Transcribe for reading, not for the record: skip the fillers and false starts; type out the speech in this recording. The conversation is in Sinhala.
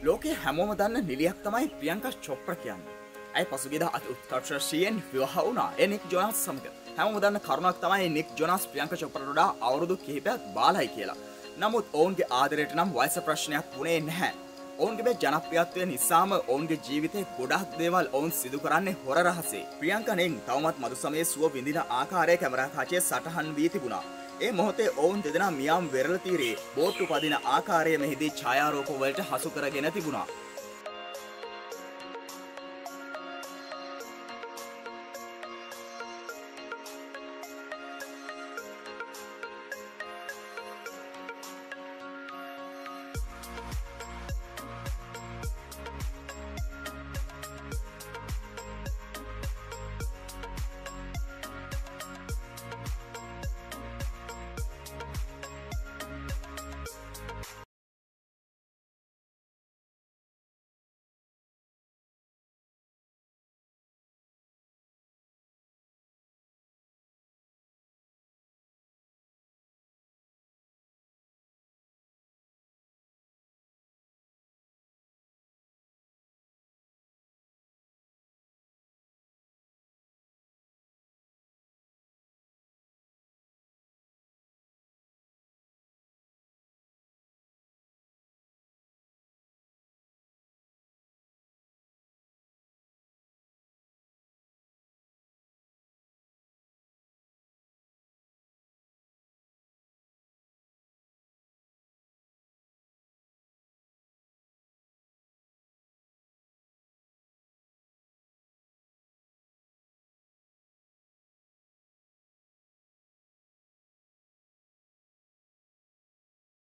ලෝකයේ හැමෝම දන්න නිලියක් තමයි ප්‍රියංකා චොප්‍රා කියන්නේ. ඇය පසුගියදා අති උත්කර්ෂයෙන් විවාහ වුණා ඒ නික් ජොනාස් සමග. හැමෝම දන්න කරුණක් තමයි නික් ජොනාස් ප්‍රියංකා චොප්‍රාට වඩා අවුරුදු කිහිපයක් බාලයි කියලා. නමුත් ඔවුන්ගේ ආදරයට නම් වයස ප්‍රශ්නයක් වුණේ නැහැ. ඔවුන්ගේ මේ ජනප්‍රියත්වය නිසාම ඔවුන්ගේ ජීවිතේ ගොඩක් දේවල් ඔවුන් සිදු කරන්නේ හොර රහසේ. ප්‍රියංකා නෙන් තවමත් මදු සමයේ සුව විඳින ආකාරයේ කැමරා කාචයේ සටහන් වී තිබුණා. ඒ මොහොතේ ඔවුන් දෙදෙනා මියාම් වෙරළ තීරයේ බෝට්ටු පදින ආකාරය මෙහිදී ඡායාරූප වලට හසු කරගෙන තිබුණා.